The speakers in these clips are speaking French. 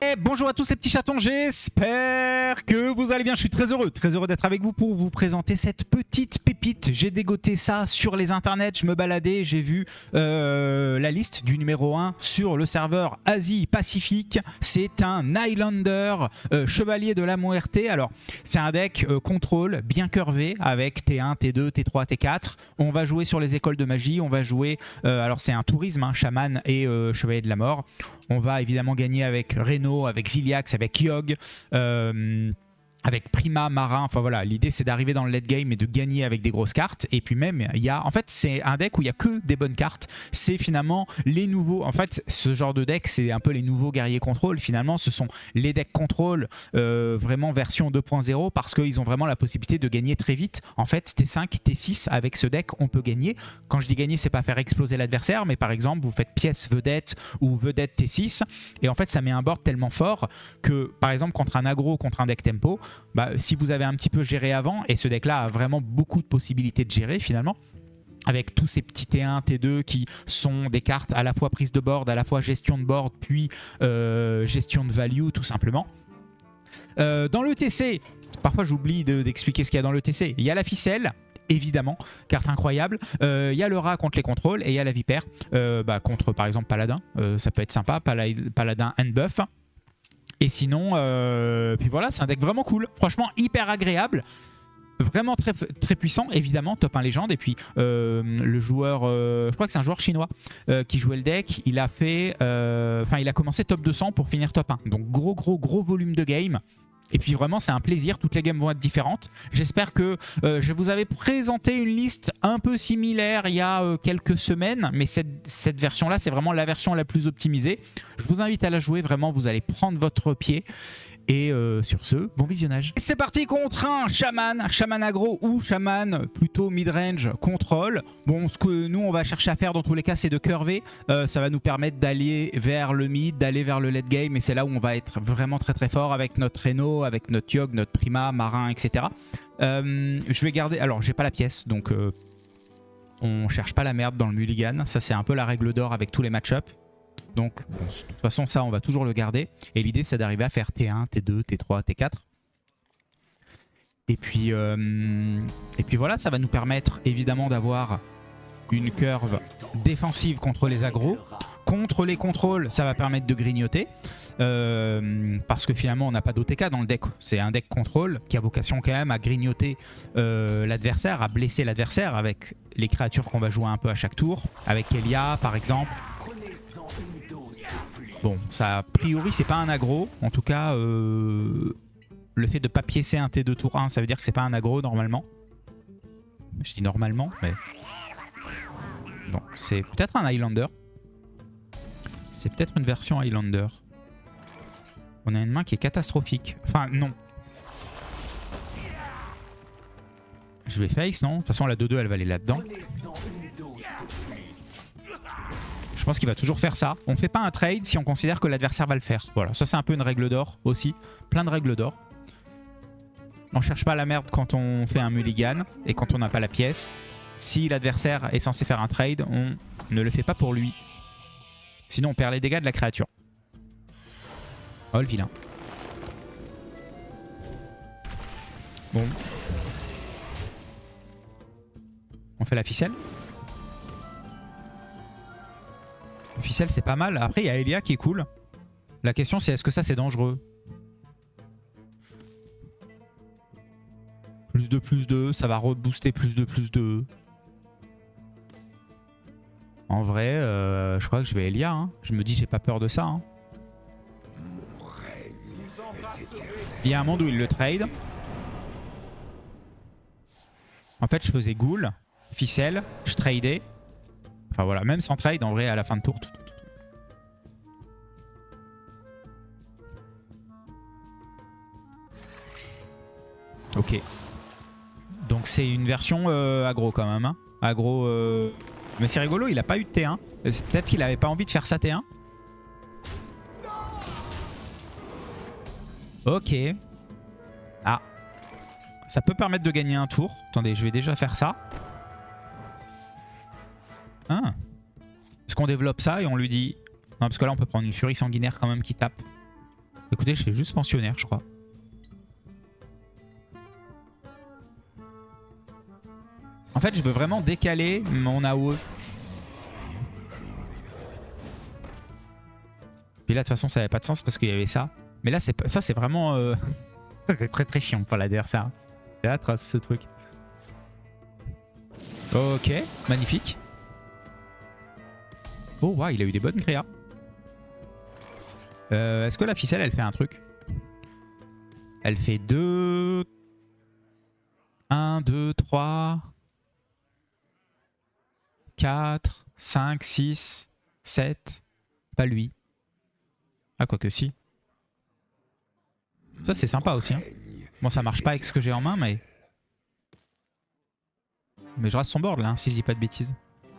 Bonjour à tous ces petits chatons, j'espère que vous allez bien. Je suis très heureux d'être avec vous pour vous présenter cette petite pépite. J'ai dégoté ça sur les internets, je me baladais, j'ai vu la liste du numéro 1 sur le serveur Asie-Pacifique. C'est un Highlander Chevalier de la Muerte. Alors, c'est un deck contrôle bien curvé avec T1, T2, T3, T4. On va jouer sur les écoles de magie, on va jouer... alors, c'est un tourisme, hein, chaman et chevalier de la mort. On va évidemment gagner avec Reno, avec Ziliax, avec Yogg, avec Prima, Marin. Enfin voilà, l'idée c'est d'arriver dans le late game et de gagner avec des grosses cartes. Et puis même, il y a, en fait, c'est un deck où il n'y a que des bonnes cartes. C'est finalement les nouveaux. En fait, ce genre de deck, c'est un peu les nouveaux guerriers contrôle. Finalement, ce sont les decks contrôle vraiment version 2.0 parce qu'ils ont vraiment la possibilité de gagner très vite. En fait, T5, T6, avec ce deck, on peut gagner. Quand je dis gagner, c'est pas faire exploser l'adversaire, mais par exemple, vous faites pièce vedette ou vedette T6. Et en fait, ça met un board tellement fort que, par exemple, contre un aggro, contre un deck tempo, bah, si vous avez un petit peu géré avant, et ce deck-là a vraiment beaucoup de possibilités de gérer finalement, avec tous ces petits T1, T2 qui sont des cartes à la fois prise de board, à la fois gestion de board, puis gestion de value tout simplement. Dans le TC, parfois j'oublie d'expliquer ce qu'il y a dans le TC. Il y a la ficelle, évidemment, carte incroyable. Il y a le rat contre les contrôles et il y a la vipère contre par exemple Paladin. Ça peut être sympa, Paladin and buff. Et sinon, puis voilà, c'est un deck vraiment cool. Franchement, hyper agréable. Vraiment très, très puissant, évidemment, top 1 légende. Et puis, le joueur, je crois que c'est un joueur chinois qui jouait le deck. Il a fait, il a commencé top 200 pour finir top 1. Donc, gros volume de game. Et puis vraiment, c'est un plaisir. Toutes les games vont être différentes. J'espère que je vous avais présenté une liste un peu similaire il y a quelques semaines. Mais cette version-là, c'est vraiment la version la plus optimisée. Je vous invite à la jouer. Vraiment, vous allez prendre votre pied. Et sur ce, bon visionnage. C'est parti contre un chaman aggro ou chaman plutôt mid-range contrôle. Bon, ce que nous on va chercher à faire dans tous les cas, c'est de curver. Ça va nous permettre d'aller vers le mid, d'aller vers le late game. Et c'est là où on va être vraiment très fort avec notre Reno, avec notre Yogg, notre Prima, Marin, etc. Je vais garder... Alors, j'ai pas la pièce, donc on cherche pas la merde dans le mulligan. Ça, c'est un peu la règle d'or avec tous les match-ups. Donc, bon, de toute façon, ça, on va toujours le garder. Et l'idée, c'est d'arriver à faire T1, T2, T3, T4. Et puis voilà, ça va nous permettre, évidemment, d'avoir une curve défensive contre les aggros. Contre les contrôles, ça va permettre de grignoter. Parce que finalement, on n'a pas d'OTK dans le deck. C'est un deck contrôle qui a vocation quand même à grignoter l'adversaire, à blesser l'adversaire avec les créatures qu'on va jouer un peu à chaque tour. Avec Elia, par exemple. Bon, ça a priori c'est pas un aggro. En tout cas, le fait de ne pas piécer un T2 tour 1, ça veut dire que c'est pas un aggro normalement. Je dis normalement, mais... Donc c'est peut-être un Highlander. C'est peut-être une version Highlander. On a une main qui est catastrophique. Enfin, non. Je vais face, non? De toute façon, la 2-2, elle va aller là-dedans. Je pense qu'il va toujours faire ça. On ne fait pas un trade si on considère que l'adversaire va le faire. Voilà, ça c'est un peu une règle d'or aussi. Plein de règles d'or. On cherche pas la merde quand on fait un mulligan et quand on n'a pas la pièce. Si l'adversaire est censé faire un trade, on ne le fait pas pour lui. Sinon on perd les dégâts de la créature. Oh le vilain. Bon. On fait la ficelle. La ficelle c'est pas mal. Après il y a Elia qui est cool. La question c'est est-ce que ça c'est dangereux? +2/+2, ça va rebooster +2/+2. En vrai, je crois que je vais Elia. Hein. Je me dis j'ai pas peur de ça. Hein. Il y a un monde où il le trade. En fait je faisais ghoul, ficelle, je tradais. Enfin voilà, même sans trade, en vrai, à la fin de tour, tout. Ok. Donc c'est une version aggro quand même. Hein. Aggro... Mais c'est rigolo, il a pas eu de T1. Peut-être qu'il avait pas envie de faire sa T1. Ok. Ah. Ça peut permettre de gagner un tour. Attendez, je vais déjà faire ça. Ah. Est-ce qu'on développe ça et on lui dit... Non, parce que là, on peut prendre une furie sanguinaire quand même qui tape. Écoutez, je fais juste pensionnaire, je crois. En fait, je veux vraiment décaler mon AOE. Puis là, de toute façon, ça n'avait pas de sens parce qu'il y avait ça. Mais là, ça, c'est vraiment... c'est très très chiant pour l'adversaire. C'est atroce, ce truc. Ok, magnifique. Oh, waouh, il a eu des bonnes créas. Est-ce que la ficelle, elle fait un truc? Elle fait 2... 1, 2, 3... 4, 5, 6, 7. Pas lui. Ah, quoique si. Ça, c'est sympa aussi. Hein. Bon, ça marche pas avec ce que j'ai en main, mais... Mais je reste son board, là, hein, si je dis pas de bêtises.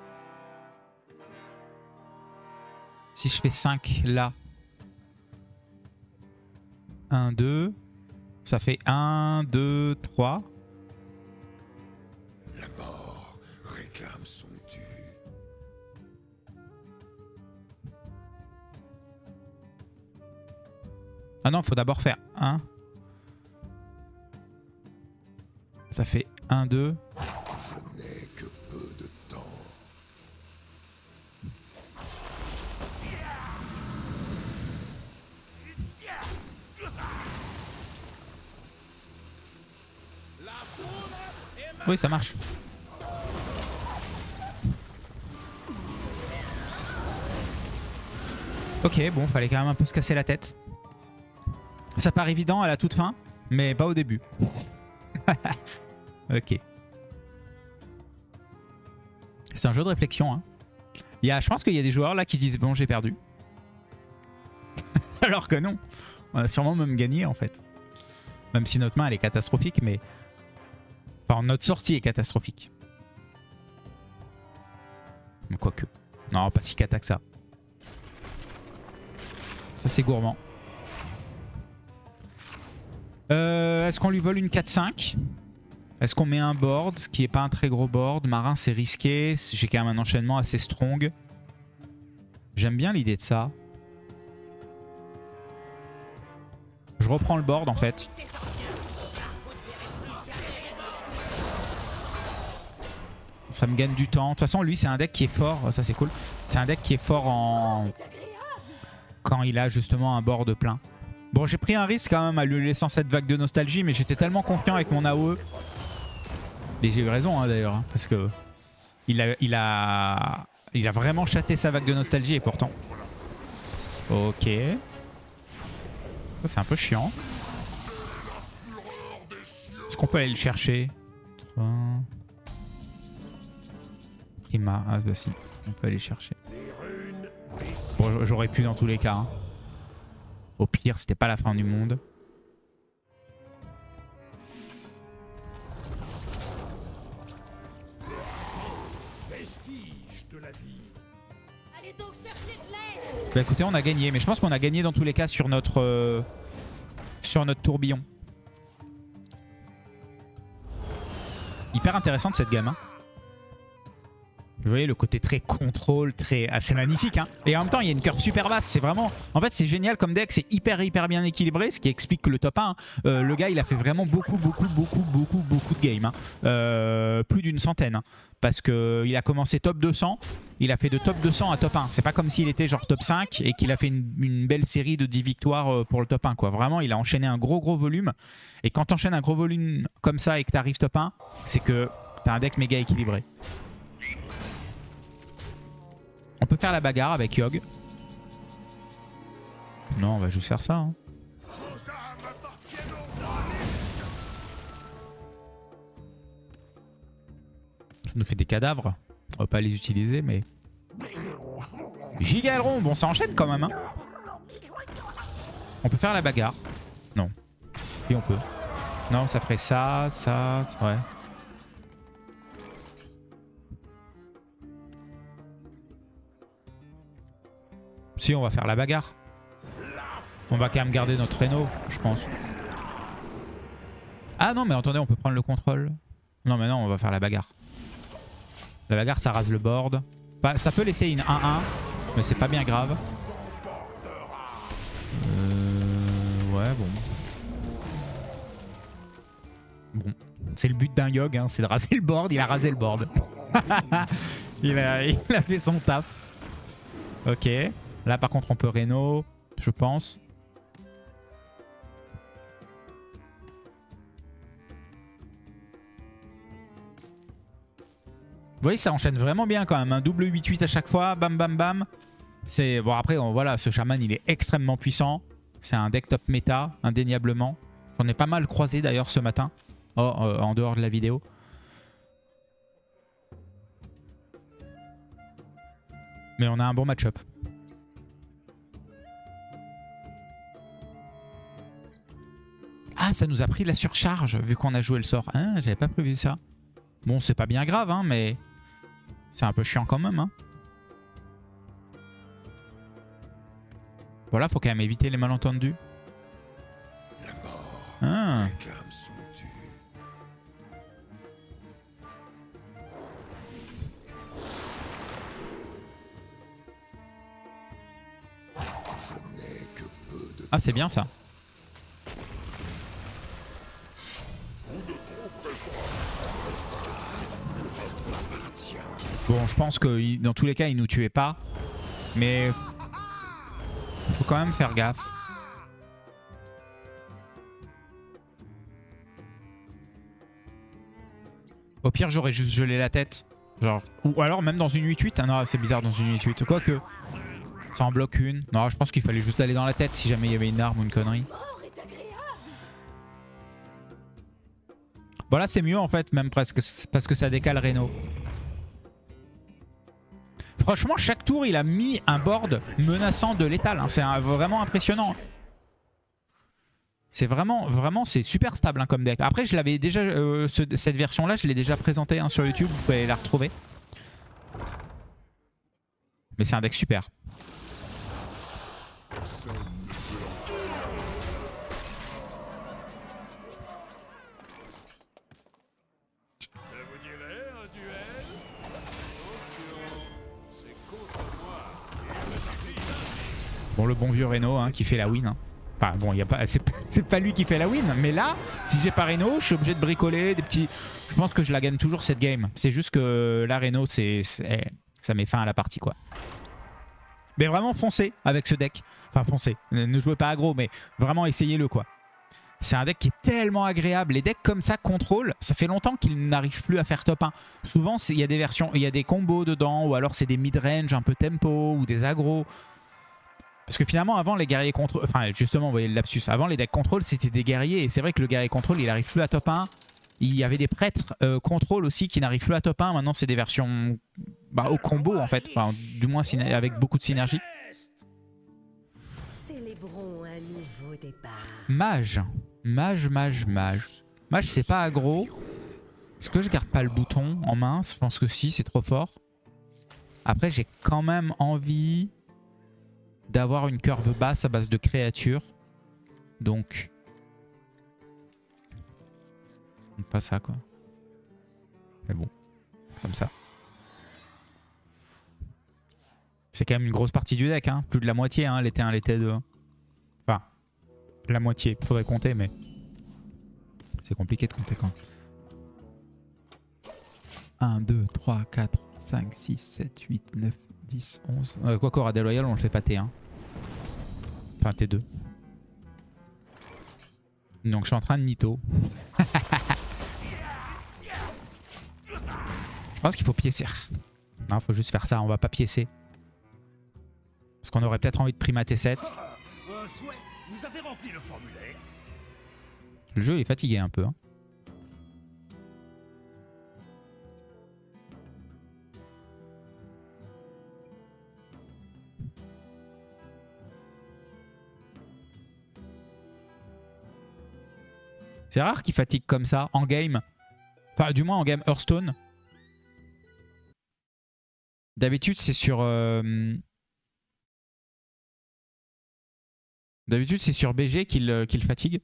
Si je fais 5, là. 1, 2. Ça fait 1, 2, 3. La mort réclame son dû. Ah non, faut d'abord faire 1. Ça fait 1, 2. Je n'ai que peu de temps. Oui, ça marche. Ok, bon, fallait quand même un peu se casser la tête. Ça part évident à la toute fin, mais pas au début. Ok. C'est un jeu de réflexion. Hein. Je pense qu'il y a des joueurs là qui se disent bon, j'ai perdu. Alors que non. On a sûrement même gagné en fait. Même si notre main elle est catastrophique, mais... Enfin, notre sortie est catastrophique. Mais quoique. Non, pas si cata que ça. Ça c'est gourmand. Est-ce qu'on lui vole une 4-5? Est-ce qu'on met un board qui est pas un très gros board? Marin c'est risqué. J'ai quand même un enchaînement assez strong. J'aime bien l'idée de ça. Je reprends le board en fait. Ça me gagne du temps. De toute façon lui c'est un deck qui est fort. Ça c'est cool. C'est un deck qui est fort en... quand il a justement un board plein. Bon, j'ai pris un risque quand même à lui laissant cette vague de nostalgie, mais j'étais tellement confiant avec mon AOE. Et j'ai eu raison hein, d'ailleurs, hein, parce que il a vraiment chaté sa vague de nostalgie et pourtant. Ok. Ça c'est un peu chiant. Est-ce qu'on peut aller le chercher? Prima, ah bah si, on peut aller le chercher. Bon, j'aurais pu dans tous les cas. Hein. Au pire, c'était pas la fin du monde. Bah écoutez, on a gagné. Mais je pense qu'on a gagné dans tous les cas sur notre tourbillon. Hyper intéressante cette gamme. Hein. Vous voyez le côté très contrôle, assez magnifique. Hein. Et en même temps, il y a une curve super basse. C'est vraiment... En fait, c'est génial comme deck. C'est hyper bien équilibré. Ce qui explique que le top 1, le gars, il a fait vraiment beaucoup de games. Hein. Plus d'une centaine. Hein. Parce qu'il a commencé top 200. Il a fait de top 200 à top 1. C'est pas comme s'il était genre top 5 et qu'il a fait une belle série de 10 victoires pour le top 1. Quoi. Vraiment, il a enchaîné un gros volume. Et quand tu enchaînes un gros volume comme ça et que tu arrives top 1, c'est que tu as un deck méga équilibré. On peut faire la bagarre avec Yogg. Non, on va juste faire ça. Hein. Ça nous fait des cadavres. On va pas les utiliser, mais... Gigalron, bon ça enchaîne quand même. Hein. On peut faire la bagarre. Non. Oui, on peut. Non, ça ferait ça, ouais. Si, on va faire la bagarre. On va quand même garder notre Reno, je pense. Ah non, mais attendez, on peut prendre le contrôle. Non, mais non, on va faire la bagarre. La bagarre, ça rase le board. Bah, ça peut laisser une 1-1, mais c'est pas bien grave. Ouais, bon. Bon. C'est le but d'un Yogg, hein, c'est de raser le board. Il a rasé le board. il a fait son taf. Ok. Là, par contre, on peut Reno, je pense. Vous voyez, ça enchaîne vraiment bien quand même. Un double 8-8 à chaque fois. Bam, bam, bam. C'est bon, après, voilà, ce chaman, il est extrêmement puissant. C'est un deck top méta, indéniablement. J'en ai pas mal croisé d'ailleurs ce matin. Oh, en dehors de la vidéo. Mais on a un bon match-up. Ah, ça nous a pris de la surcharge vu qu'on a joué le sort. Ah, j'avais pas prévu ça. Bon, c'est pas bien grave, hein, mais c'est un peu chiant quand même. Hein. Voilà, faut quand même éviter les malentendus. La mort Ah. réclame son dû. Je n'ai que peu de Ah, c'est bien ça. Bon, je pense que dans tous les cas, il nous tuait pas. Mais faut quand même faire gaffe. Au pire, j'aurais juste gelé la tête. Genre. Ou alors même dans une 8-8. Ah non, c'est bizarre dans une 8-8. Quoique. Ça en bloque une. Non, je pense qu'il fallait juste aller dans la tête si jamais il y avait une arme ou une connerie. Bon là c'est mieux en fait, même presque. Parce que ça décale Reno. Franchement, chaque tour, il a mis un board menaçant de létal. Hein. C'est vraiment impressionnant. C'est vraiment, c'est super stable hein, comme deck. Après, je l'avais déjà, cette version-là, je l'ai déjà présentée hein, sur YouTube. Vous pouvez la retrouver. Mais c'est un deck super. Bon, le bon vieux Reno hein, qui fait la win. Hein. Enfin bon, c'est pas lui qui fait la win. Mais là, si j'ai pas Reno, je suis obligé de bricoler des petits... Je pense que je la gagne toujours cette game. C'est juste que là, Reno, ça met fin à la partie quoi. Mais vraiment foncez avec ce deck. Enfin foncez. Ne jouez pas aggro, mais vraiment essayez-le quoi. C'est un deck qui est tellement agréable. Les decks comme ça, contrôle, ça fait longtemps qu'ils n'arrivent plus à faire top 1. Souvent, il y a des versions, il y a des combos dedans, ou alors c'est des mid-range un peu tempo, ou des aggros. Parce que finalement, avant, les guerriers contrôle... Enfin, justement, vous voyez le lapsus. Avant, les decks contrôle, c'était des guerriers. Et c'est vrai que le guerrier contrôle, il n'arrive plus à top 1. Il y avait des prêtres contrôle aussi qui n'arrivent plus à top 1. Maintenant, c'est des versions au combo, en fait. Enfin, du moins, avec beaucoup de synergie. Célébrons un nouveau départ. Mage. Mage, c'est pas aggro. Est-ce que je garde pas le bouton en main? Je pense que si, c'est trop fort. Après, j'ai quand même envie d'avoir une curve basse à base de créatures. Donc pas ça quoi. Mais bon, comme ça. C'est quand même une grosse partie du deck, hein. Plus de la moitié, hein, les T1, les T2. Enfin, la moitié, faudrait compter, mais c'est compliqué de compter quand. 1, 2, 3, 4, 5, 6, 7, 8, 9, 10, 11... quoi qu'au Radel Royal, on le fait pas T1. Enfin T2. Donc je suis en train de mytho. Je pense qu'il faut piécer. Non, faut juste faire ça, on va pas piécer. Parce qu'on aurait peut-être envie de primater 7. Vous avez rempli le formulaire. Le jeu il est fatigué un peu. Hein. C'est rare qu'il fatigue comme ça en game. Enfin, du moins en game Hearthstone. D'habitude, c'est sur... D'habitude, c'est sur BG qu'il fatigue.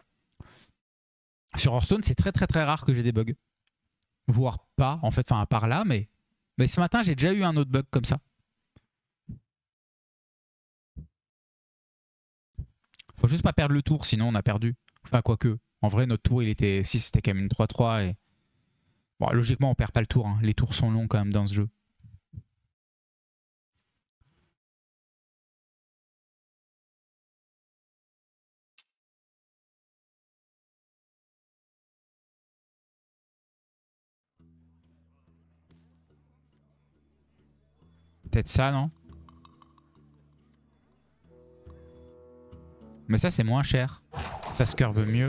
Sur Hearthstone, c'est très rare que j'ai des bugs. Voire pas, en fait. Enfin, à part là, mais ce matin, j'ai déjà eu un autre bug comme ça. Faut juste pas perdre le tour, sinon on a perdu. Enfin, quoique. En vrai, notre tour, il était... Si, c'était quand même une 3-3 et... Bon, logiquement, on perd pas le tour. Hein. Les tours sont longs quand même dans ce jeu. Peut-être ça, non? Mais ça, c'est moins cher. Ça se curve mieux.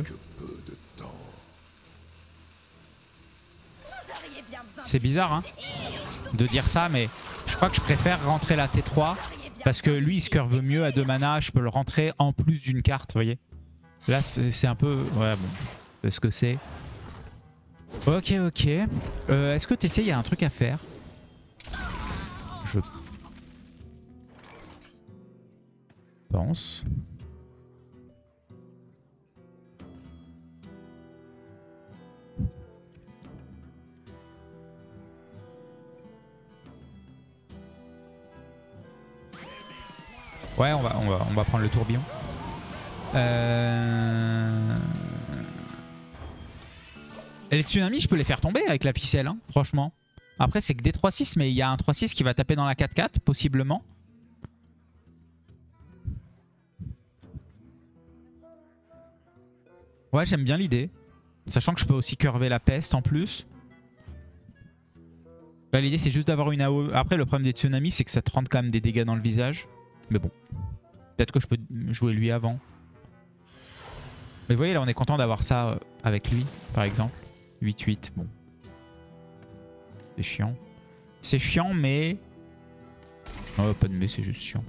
C'est bizarre, hein, de dire ça, mais je crois que je préfère rentrer la T3 parce que lui, il se curve mieux à 2 mana. Je peux le rentrer en plus d'une carte, vous voyez. Là, c'est un peu... Ouais, bon, c'est ce que c'est. Ok, ok. Est-ce que tu essaies, il y a un truc à faire? Je pense. Ouais, on va prendre le tourbillon. Les tsunamis, je peux les faire tomber avec la ficelle, hein, franchement. Après, c'est que des 3-6, mais il y a un 3-6 qui va taper dans la 4-4, possiblement. Ouais, j'aime bien l'idée. Sachant que je peux aussi curver la peste en plus. Là, l'idée, c'est juste d'avoir une AOE. Après, le problème des tsunamis, c'est que ça te rend quand même des dégâts dans le visage. Mais bon. Peut-être que je peux jouer lui avant. Mais vous voyez, là, on est content d'avoir ça avec lui, par exemple. 8-8, bon. C'est chiant. C'est chiant, mais... Oh, pas de mais, c'est juste chiant.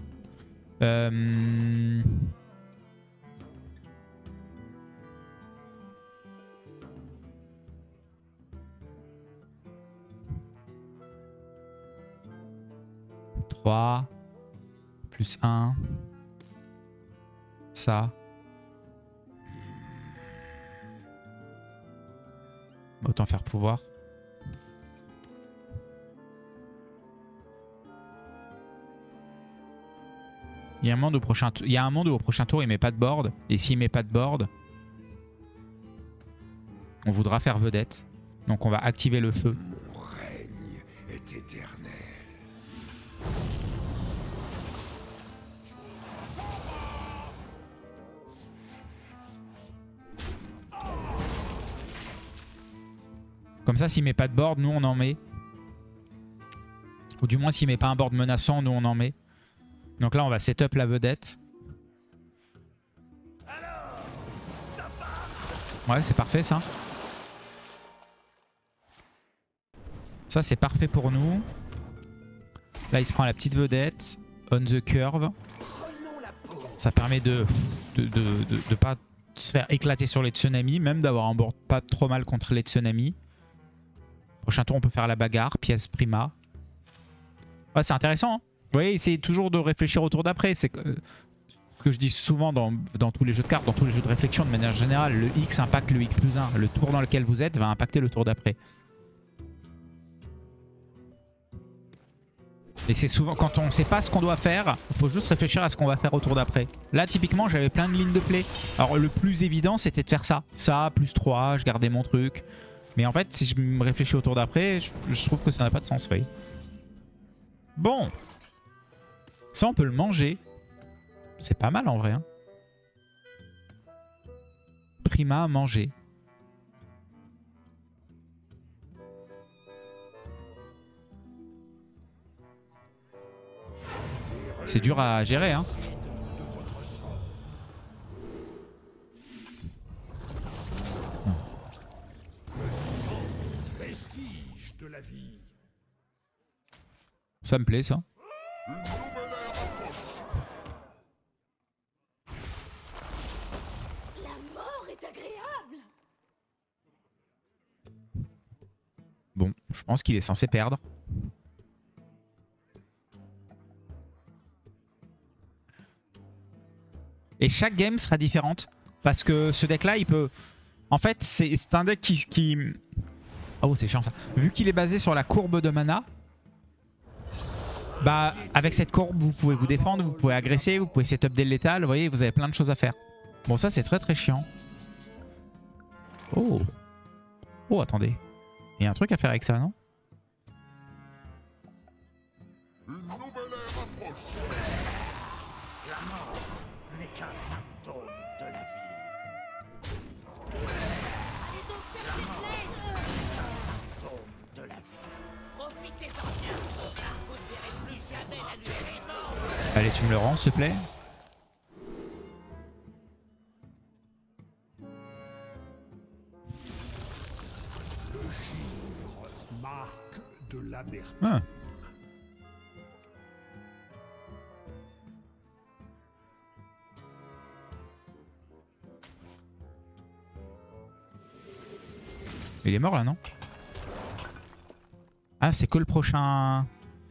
Plus 1. Ça. Autant faire pouvoir. Il y a un monde où au prochain tour il met pas de board. Et s'il met pas de board, on voudra faire vedette. Donc on va activer le feu. Mon règne est éternel. Comme ça, s'il met pas de board, nous on en met. Ou du moins s'il met pas un board menaçant, nous on en met. Donc là on va setup la vedette. Ouais, c'est parfait ça. Ça c'est parfait pour nous. Là il se prend la petite vedette. On the curve. Ça permet de pas se faire éclater sur les tsunamis. Même d'avoir un board pas trop mal contre les tsunamis. Prochain tour on peut faire la bagarre. Pièce prima. Ouais, c'est intéressant. Hein. Vous voyez, essayez toujours de réfléchir au tour d'après. C'est ce que je dis souvent dans tous les jeux de cartes, dans tous les jeux de réflexion de manière générale. Le X impacte le X+1. Le tour dans lequel vous êtes va impacter le tour d'après. Et c'est souvent quand on ne sait pas ce qu'on doit faire, il faut juste réfléchir à ce qu'on va faire au tour d'après. Là, typiquement, j'avais plein de lignes de play. Alors, le plus évident, c'était de faire ça. Ça, plus 3, je gardais mon truc. Mais en fait, si je me réfléchis au tour d'après, je trouve que ça n'a pas de sens. Oui. Bon. Ça, on peut le manger. C'est pas mal en vrai. Hein. Prima à manger. C'est dur à gérer, hein. Ça me plaît, ça. La mort est agréable. Bon, je pense qu'il est censé perdre. Et chaque game sera différente. Parce que ce deck-là, il peut... En fait, c'est un deck qui... Oh, c'est chiant ça. Vu qu'il est basé sur la courbe de mana... Bah, avec cette courbe, vous pouvez vous défendre, vous pouvez agresser, vous pouvez setup dès le létal. Vous voyez, vous avez plein de choses à faire. Bon, ça c'est très très chiant. Oh. Oh, attendez. Il y a un truc à faire avec ça, non? Une nouvelle ère approche. La mort n'est qu'un symptôme de la vie. Allez donc chercher de l'aide. Un symptôme de la vie. Profitez-en bien, car vous ne verrez plus jamais la lumière vivante. Allez, tu me le rends, s'il te plaît. Le givre, marque de l'amertume. Ah. Il est mort là, non? Ah, c'est que le prochain...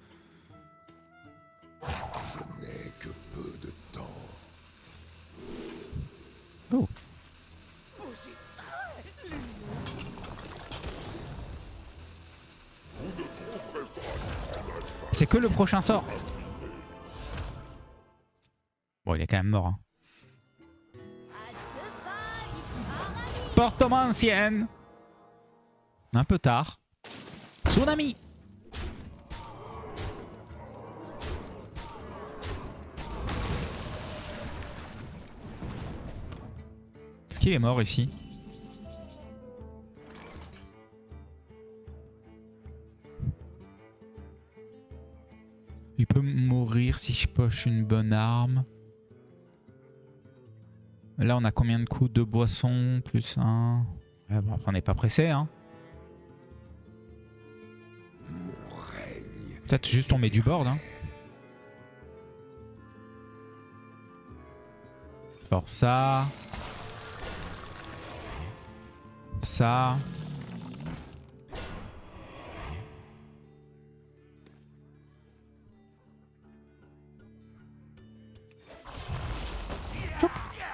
Je n'ai que peu de temps. Oh. C'est que le prochain sort. Bon, il est quand même mort. Hein. Portomancienne. Un peu tard. Tsunami. Est-ce qu'il est mort ici? Il peut mourir si je poche une bonne arme. Là, on a combien de coups? 2 boissons, plus 1. Ouais, bon, après, on n'est pas pressé, hein. Mon règne. Peut-être juste on met du board, hein. Alors ça. Ça. Tchouk.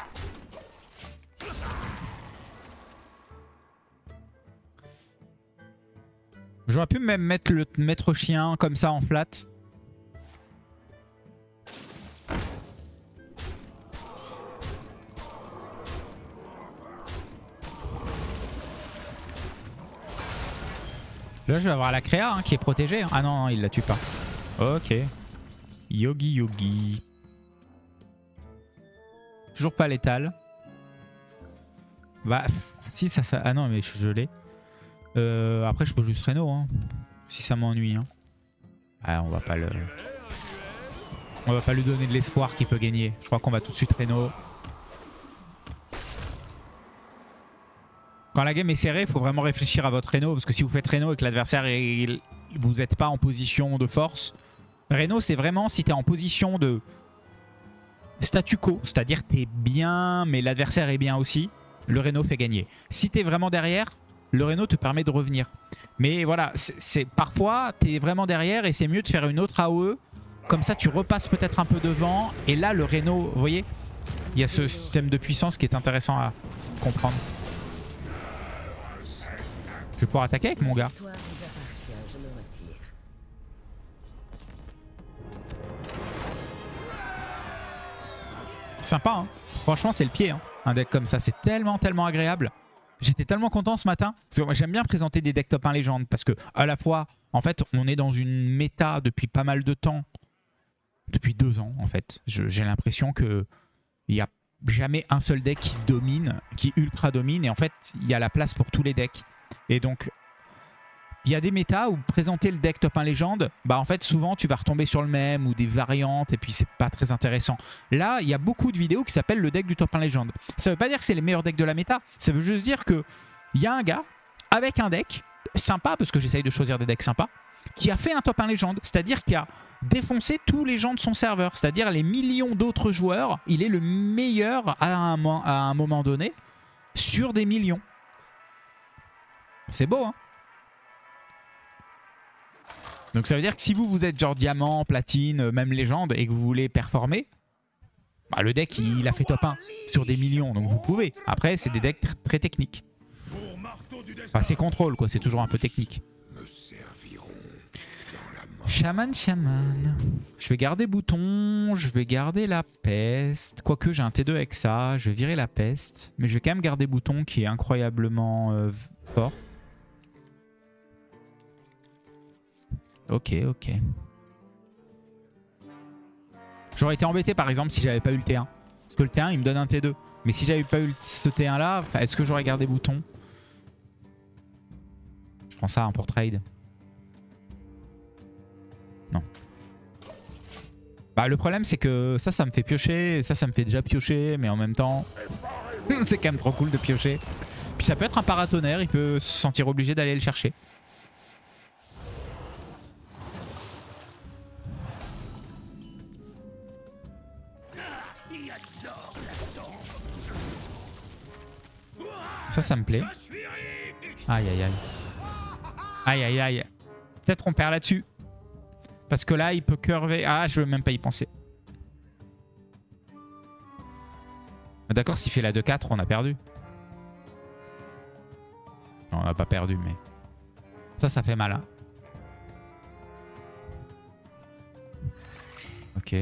J'aurais pu même mettre le maître chien comme ça en flat. Là, je vais avoir la créa hein, qui est protégée. Ah non, il la tue pas. Ok. Yogi Yogi. Toujours pas létal. Bah, si ça... Ah non, mais je suis gelé. Après, je peux juste Reno, hein, si ça m'ennuie. Hein. Ah, on va pas le... On va pas lui donner de l'espoir qu'il peut gagner. Je crois qu'on va tout de suite Reno. Quand la game est serrée, il faut vraiment réfléchir à votre Reno. Parce que si vous faites Reno et que l'adversaire, vous n'êtes pas en position de force. Reno, c'est vraiment si tu es en position de statu quo. C'est-à-dire tu es bien, mais l'adversaire est bien aussi. Le Reno fait gagner. Si tu es vraiment derrière, le Reno te permet de revenir. Mais voilà, parfois, tu es vraiment derrière et c'est mieux de faire une autre AOE. Comme ça, tu repasses peut-être un peu devant. Et là, le Reno, vous voyez, il y a ce système de puissance qui est intéressant à comprendre. Je vais pouvoir attaquer avec mon gars. Sympa, hein. Franchement, c'est le pied, hein. Un deck comme ça, c'est tellement agréable. J'étais tellement content ce matin. Parce que moi, j'aime bien présenter des decks top 1 légende. Parce que, à la fois, en fait, on est dans une méta depuis pas mal de temps. Depuis 2 ans, en fait. J'ai l'impression qu'il n'y a jamais un seul deck qui domine, qui ultra domine. Et en fait, il y a la place pour tous les decks. Et donc, il y a des métas où présenter le deck top 1 légende, bah en fait, souvent, tu vas retomber sur le même ou des variantes. Et puis, c'est pas très intéressant. Là, il y a beaucoup de vidéos qui s'appellent le deck du top 1 légende. Ça veut pas dire que c'est les meilleurs decks de la méta. Ça veut juste dire qu'il y a un gars avec un deck sympa, parce que j'essaye de choisir des decks sympas, qui a fait un top 1 légende. C'est-à-dire qu'il a défoncé tous les gens de son serveur. C'est-à-dire les millions d'autres joueurs. Il est le meilleur à un moment donné sur des millions. C'est beau, hein? Donc ça veut dire que si vous êtes genre diamant, platine, même légende, et que vous voulez performer, bah le deck, il a fait top 1 sur des millions. Donc vous pouvez. Après, c'est des decks très techniques. Enfin, c'est contrôle, quoi. C'est toujours un peu technique. Me serviront dans la Chaman. Je vais garder bouton, je vais garder la peste. Quoique j'ai un T2 avec ça, je vais virer la peste. Mais je vais quand même garder bouton qui est incroyablement fort. Ok. J'aurais été embêté par exemple si j'avais pas eu le T1. Parce que le T1 il me donne un T2. Mais si j'avais pas eu ce T1 là, est-ce que j'aurais gardé bouton? Je prends ça hein, pour trade. Non. Bah le problème c'est que ça me fait piocher. Et ça me fait déjà piocher. Mais en même temps, c'est quand même trop cool de piocher. Puis ça peut être un paratonnerre. Il peut se sentir obligé d'aller le chercher. Ça me plaît. Aïe. Peut-être on perd là-dessus. Parce que là, il peut curver. Ah, je veux même pas y penser. D'accord, s'il fait la 2-4, on a perdu. Non, on n'a pas perdu, mais... Ça fait mal. Hein. Ok.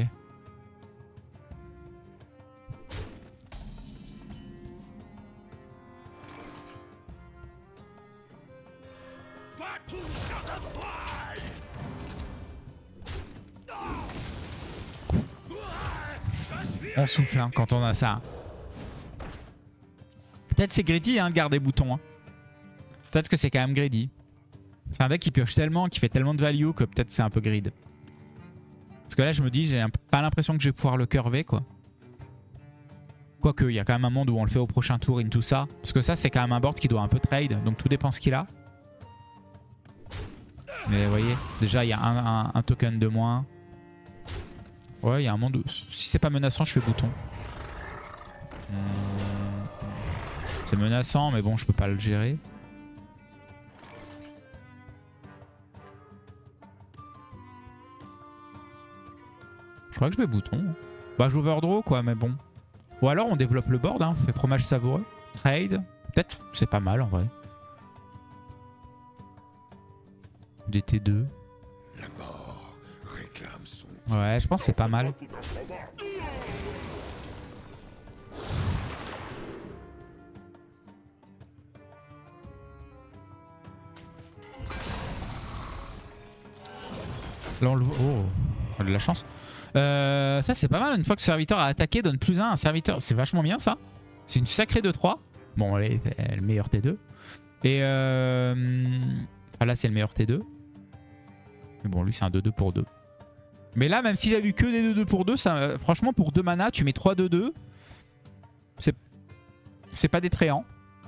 On souffle hein, quand on a ça. Peut-être c'est greedy hein, de garder bouton. Hein. Peut-être que c'est quand même greedy. C'est un deck qui pioche tellement, qui fait tellement de value que peut-être c'est un peu greed. Parce que là je me dis, j'ai pas l'impression que je vais pouvoir le curver quoi. Quoique, il y a quand même un monde où on le fait au prochain tour, in tout ça. Parce que ça c'est quand même un board qui doit un peu trade. Donc tout dépend ce qu'il a. Mais vous voyez, déjà il y a un token de moins. Ouais, il y a un monde où... Si c'est pas menaçant, je fais bouton. C'est menaçant, mais bon, je peux pas le gérer. Je crois que je vais bouton. Bah, j'overdraw, quoi, mais bon. Ou alors, on développe le board, hein. On fait fromage savoureux. Trade. Peut-être, c'est pas mal, en vrai. Des T2. La mort réclame son... Ouais, je pense que c'est pas mal. Là, on le... Oh, on a de la chance. Ça, c'est pas mal. Une fois que le serviteur a attaqué, donne plus 1 à un serviteur. C'est vachement bien, ça. C'est une sacrée de 3. Bon, elle est le meilleur T2. Et ah, là, c'est le meilleur T2. Mais bon, lui, c'est un 2-2 pour 2. Mais là, même si j'avais vu que des 2-2 pour 2, ça, franchement, pour 2 mana, tu mets 3-2-2. C'est pas détrayant.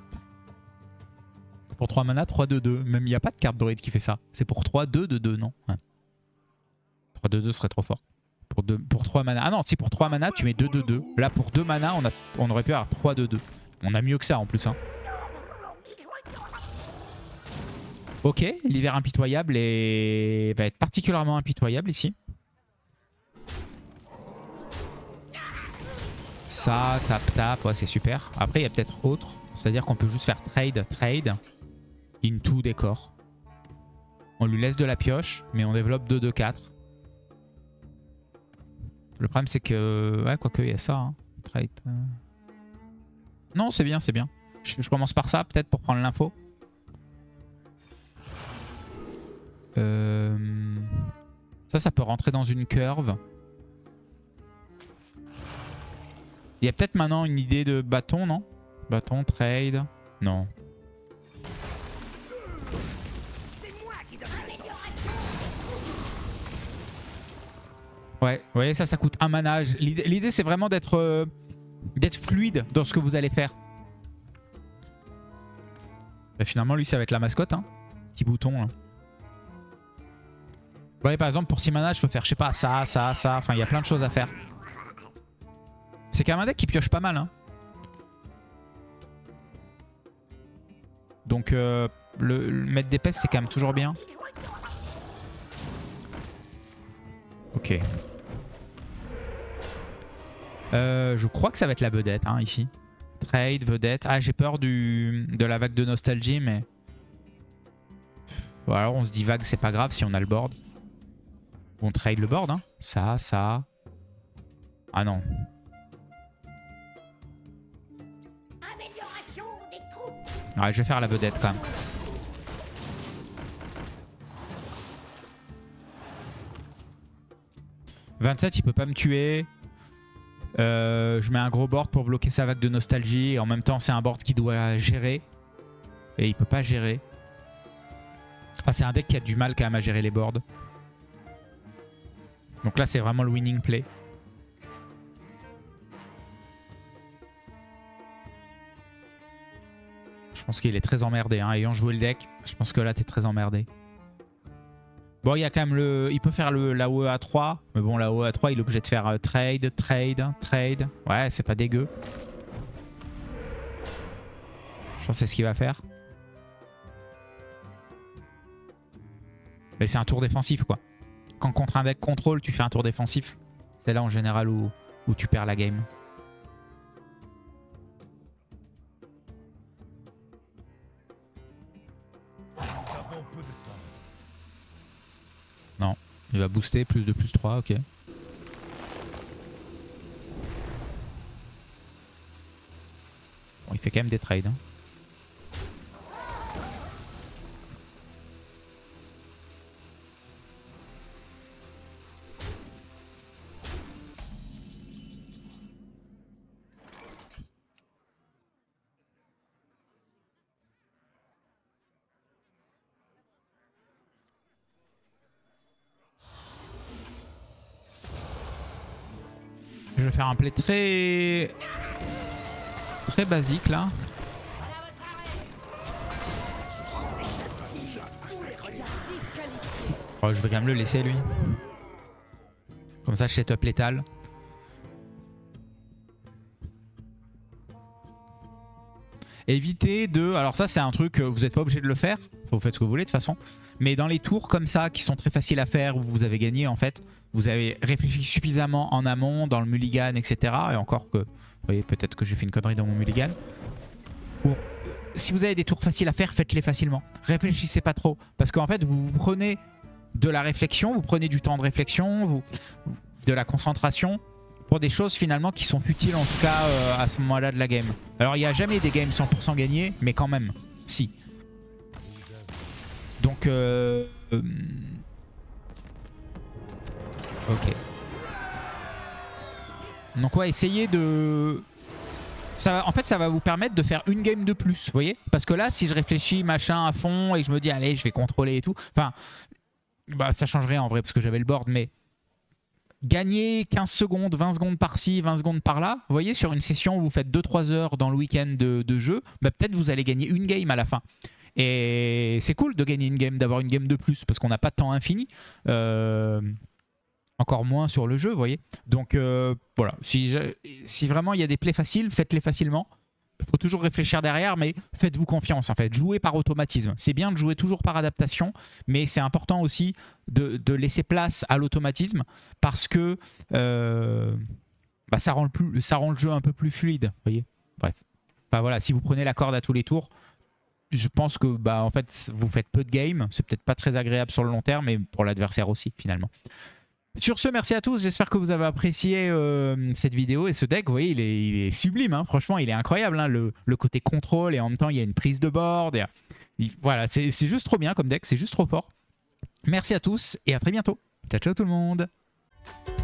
Pour 3 mana, 3-2-2. Même il n'y a pas de carte druide qui fait ça. C'est pour 3-2-2-2, non ouais. 3-2-2 serait trop fort. Pour 3 mana. Ah non, si pour 3 mana, tu mets 2-2-2. Là, pour 2 mana, on aurait pu avoir 3-2-2. On a mieux que ça en plus. Hein. Ok, l'hiver impitoyable va être particulièrement impitoyable ici. Ça, tap, ouais, c'est super. Après, il y a peut-être autre. C'est-à-dire qu'on peut juste faire trade, into décor. On lui laisse de la pioche, mais on développe 2-2-4. Le problème, c'est que... Ouais, quoique, il y a ça. Hein. Trade. Non, c'est bien, c'est bien. Je commence par ça, peut-être, pour prendre l'info. Ça peut rentrer dans une curve. Il y a peut-être maintenant une idée de bâton, non? Bâton, trade. Non. Ouais, vous voyez, ça coûte 1 mana. L'idée, c'est vraiment d'être fluide dans ce que vous allez faire. Bah, finalement, lui, ça va être la mascotte. Hein. Petit bouton. Là. Vous voyez, par exemple, pour 6 mana, je peux faire, je sais pas, ça. Enfin, il y a plein de choses à faire. C'est quand même un deck qui pioche pas mal. Hein. Donc, le mettre d'épaisse, c'est quand même toujours bien. Ok. Je crois que ça va être la vedette, hein, ici. Trade, vedette. Ah, j'ai peur de la vague de nostalgie, mais... Bon, alors, on se dit vague, c'est pas grave si on a le board. On trade le board, hein. Ça, ça. Ah non. Amélioration des troupes. Ouais, je vais faire la vedette quand même. « 27, il peut pas me tuer. Je mets un gros board pour bloquer sa vague de nostalgie. Et en même temps, c'est un board qui doit gérer. Et il peut pas gérer. Enfin, c'est un deck qui a du mal quand même à gérer les boards. Donc là, c'est vraiment le winning play. Je pense qu'il est très emmerdé. Hein. Ayant joué le deck, je pense que là, t'es très emmerdé. Bon, il y a quand même le... Il peut faire la OE à 3. Mais bon, la OE à 3, il est obligé de faire trade, trade, trade. Ouais, c'est pas dégueu. Je pense que c'est ce qu'il va faire. Mais c'est un tour défensif, quoi. Quand contre un deck contrôle, tu fais un tour défensif. C'est là, en général, où tu perds la game. Non, il va booster plus de plus 3, ok. Bon, il fait quand même des trades. Hein. Je vais faire un play très basique là. Oh, je vais quand même le laisser lui. Comme ça je setup létal. Évitez de... Alors ça c'est un truc, vous n'êtes pas obligé de le faire. Vous faites ce que vous voulez de toute façon. Mais dans les tours comme ça qui sont très faciles à faire, où vous avez gagné en fait, vous avez réfléchi suffisamment en amont, dans le mulligan, etc. Et encore que... Vous voyez, peut-être que j'ai fait une connerie dans mon mulligan. Bon, si vous avez des tours faciles à faire, faites-les facilement. Réfléchissez pas trop. Parce qu'en fait, vous prenez de la réflexion, vous prenez du temps de réflexion, de la concentration pour des choses finalement qui sont futiles en tout cas à ce moment-là de la game. Alors il n'y a jamais des games 100% gagnés, mais quand même, si. Donc... Ok. Donc ouais, essayez de... Ça, en fait, ça va vous permettre de faire une game de plus, vous voyez? Parce que là, si je réfléchis machin à fond et que je me dis, allez, je vais contrôler et tout... Enfin, bah, ça change rien en vrai parce que j'avais le board, mais... Gagner 15 secondes, 20 secondes par-ci, 20 secondes par-là, vous voyez, sur une session où vous faites 2-3 heures dans le week-end de jeu, bah, peut-être vous allez gagner une game à la fin. Et c'est cool de gagner une game, d'avoir une game de plus, parce qu'on n'a pas de temps infini. Encore moins sur le jeu, vous voyez. Donc voilà, si vraiment il y a des plays faciles, faites-les facilement. Il faut toujours réfléchir derrière, mais faites-vous confiance en fait. Jouez par automatisme. C'est bien de jouer toujours par adaptation, mais c'est important aussi de laisser place à l'automatisme parce que bah, ça rend le jeu un peu plus fluide, vous voyez. Bref. Enfin voilà, si vous prenez la corde à tous les tours, je pense que bah, en fait, vous faites peu de game. C'est peut-être pas très agréable sur le long terme, mais pour l'adversaire aussi, finalement. Sur ce, merci à tous. J'espère que vous avez apprécié cette vidéo. Et ce deck, vous voyez, il est sublime. Hein. Franchement, il est incroyable. Hein. Le côté contrôle et en même temps, il y a une prise de board. Voilà, c'est juste trop bien comme deck. C'est juste trop fort. Merci à tous et à très bientôt. Ciao, ciao tout le monde.